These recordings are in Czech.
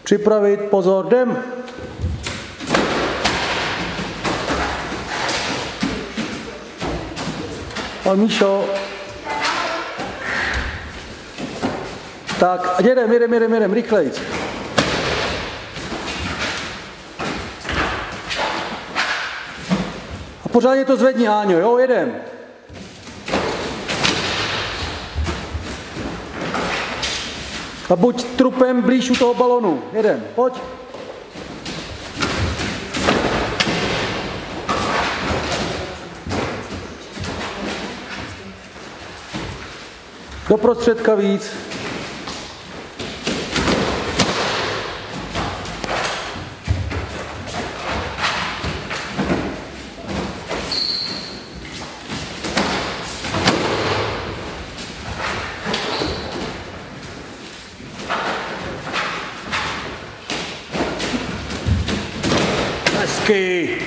Připravit, pozor, jdem. Pan Míšo. Tak, jedem, rychlejc. A pořádně to zvedni, Áňo, jo, jedem. A buď trupem blíž u toho balonu. Jedem, pojď. Do prostředka víc. Hezky.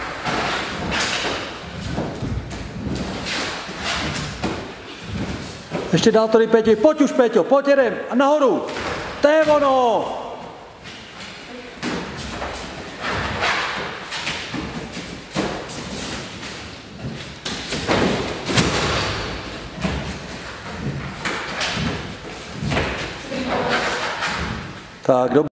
Ještě dál tady, Péťo. Pojď už, Péťo, pojď, jedem. A nahoru. To je ono. Tak, dobře.